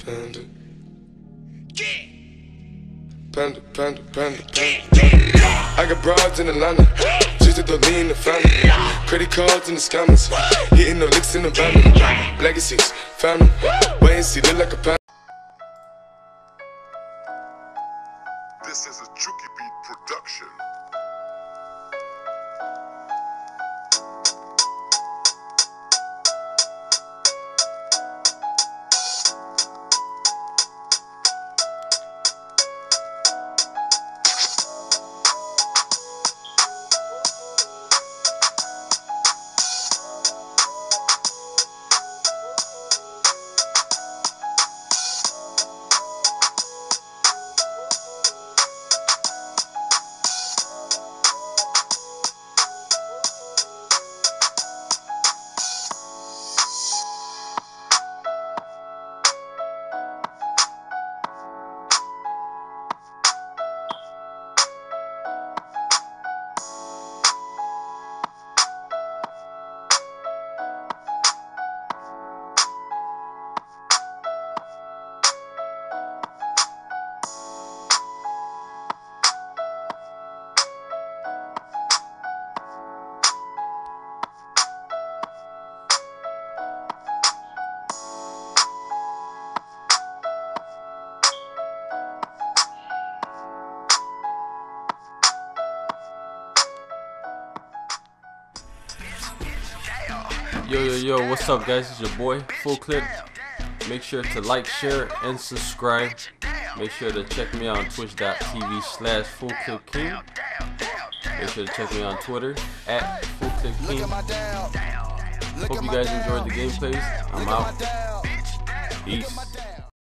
Panda. Panda, panda, panda, panda. I got broads in Atlanta, just at the lean the family. Credit cards in the scammers, hitting the licks in the van. Legacies, family, wait and see, look like a panda. This is a Juki Beat production. Yo, what's up guys, it's your boy Full Clip. Make sure to like, share, and subscribe. Make sure to check me out on twitch.tv/FullClipKing. Make sure to check me on Twitter @FullClipKing. Hope you guys enjoyed the gameplays. I'm out. Peace.